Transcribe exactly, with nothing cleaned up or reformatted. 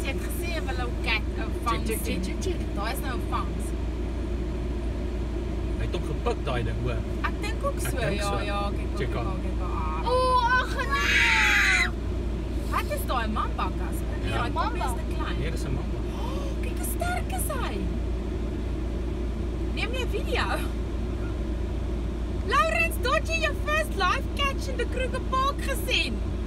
jy het gesê jy wil 'n cat, 'n vangs check, check, check, check. Daar is nou 'n vangs. Hy het hom gepik daai ding, hoor. Ek dink ook so, dink ja, so. ja, kyk Check ook, aan. kyk aan. O, ag nee. Wat is daai mamba Casper? Nee, Ja. daai koppie is te klein. Nee, dis 'n mamba. Oh, kyk hoe sterk is hy. Neem jy 'n video? Lawrence, dort jy jou first live catch in the Kruger Park gesien?